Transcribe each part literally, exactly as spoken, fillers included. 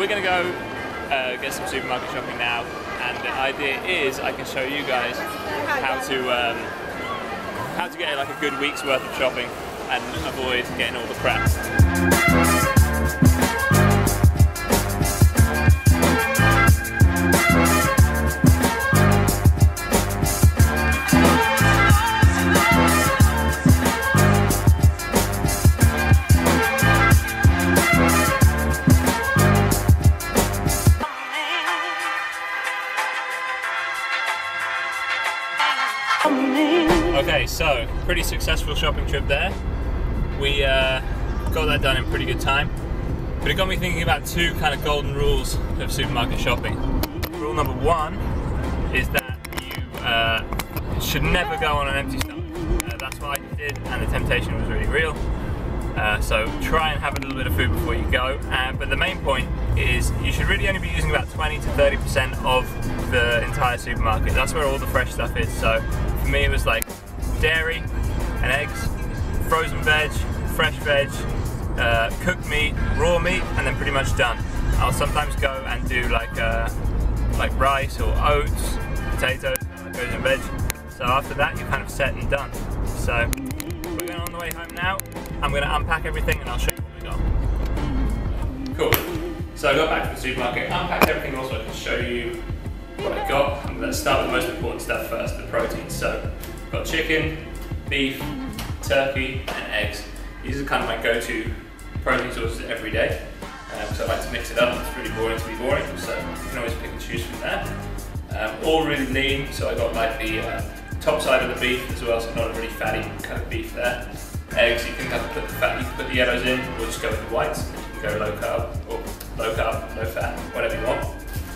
we're gonna go uh, get some supermarket shopping now, and the idea is I can show you guys how to um, how to get like a good week's worth of shopping and avoid getting all the crap. Okay, so pretty successful shopping trip there. We uh, got that done in pretty good time, but it got me thinking about two kind of golden rules of supermarket shopping. Rule number one is that you uh, should never go on an empty stomach. Uh, that's what I did, and the temptation was really real. Uh, so try and have a little bit of food before you go. Uh, but the main point is you should really only be using about twenty to thirty percent of the entire supermarket. That's where all the fresh stuff is. So for me, it was like dairy and eggs, frozen veg, fresh veg, uh, cooked meat, raw meat, and then pretty much done. I'll sometimes go and do like uh, like rice or oats, potatoes, that goes in veg. So after that, you're kind of set and done. So we're going on the way home now. I'm going to unpack everything and I'll show you what we got. Cool. So I got back to the supermarket, unpacked everything also I can show you what I got. And let's start with the most important stuff first, the protein. So I've got chicken, beef, turkey and eggs. These are kind of my go-to protein sources every day. Um, so I like to mix it up. It's pretty boring to be boring, so you can always pick and choose from there. Um, all really lean, so I got like the uh, top side of the beef as well, so not a really fatty kind of beef there. Eggs, you can have to put the fat, you can put the yellows in, or just go with the whites. You can go low carb, or low carb, low fat, whatever you want.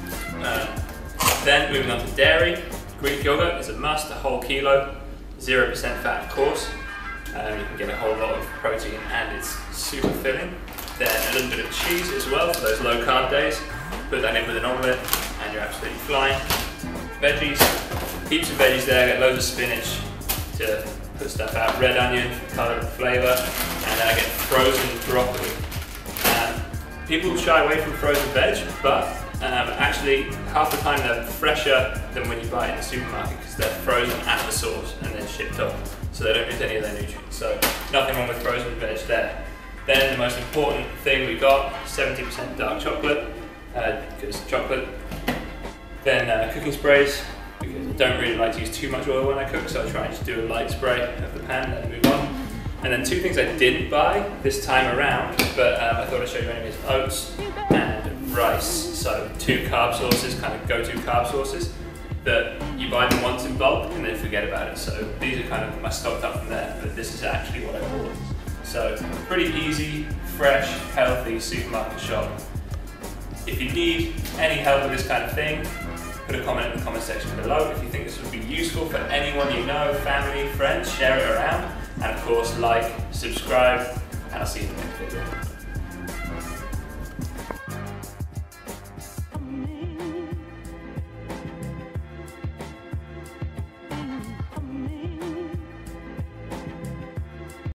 Um, then moving on to dairy, Greek yogurt is a must, a whole kilo, zero percent fat of course. Um, you can get a whole lot of protein and it's super filling. Then a little bit of cheese as well for those low carb days. Put that in with an omelette and you're absolutely flying. Veggies, heaps of veggies there, get loads of spinach to put stuff out, red onion for colour and flavour, and then I get frozen broccoli. Um, people shy away from frozen veg, but um, actually half the time they're fresher than when you buy it in the supermarket because they're frozen at the source and then shipped off, so they don't lose any of their nutrients. So nothing wrong with frozen veg there. Then the most important thing we got, seventy percent dark chocolate, uh, because chocolate. Then uh, cooking sprays, because I don't really like to use too much oil when I cook, so I try and just do a light spray of the pan and move on. And then two things I didn't buy this time around, but um, I thought I'd show you anyways, oats and rice. So two carb sources, kind of go-to carb sources, that you buy them once in bulk and then forget about it. So these are kind of my stocked up from there, but this is actually what I bought. So pretty easy, fresh, healthy supermarket shop. If you need any help with this kind of thing, put a comment in the comment section below. If you think this would be useful for anyone you know, family, friends, share it around. And of course, like, subscribe, and I'll see you in the next video.